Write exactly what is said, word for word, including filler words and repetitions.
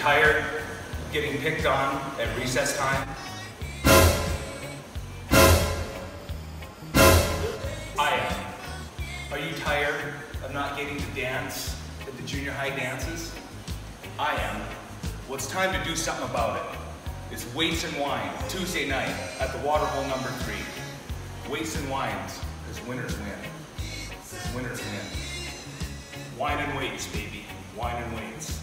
tired of getting picked on at recess time? I am. Are you tired of not getting to dance at the junior high dances? I am. Well, it's time to do something about it. It's Weights and Wines, Tuesday night at the water hole number three. Weights and Wines, because winners win. Winners win. Wine and weights, baby. Wine and weights.